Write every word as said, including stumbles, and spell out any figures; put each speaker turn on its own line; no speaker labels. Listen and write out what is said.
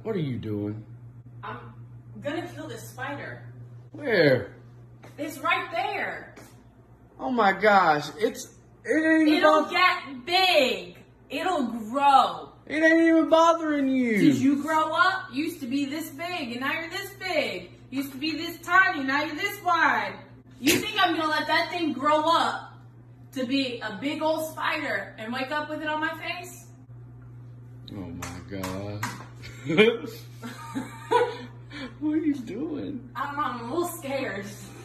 What are you doing?
I'm gonna kill this spider.
Where?
It's right there.
Oh my gosh, it's it ain't even
It'll
bo-
get big. It'll grow.
it ain't even bothering you.
Did you grow up? Used to be this big, and now you're this big. Used to be this tiny, now you're this wide. You think I'm gonna let that thing grow up to be a big old spider and wake up with it on my face?
Oh my god. What are you doing?
I don't know, I'm a little scared.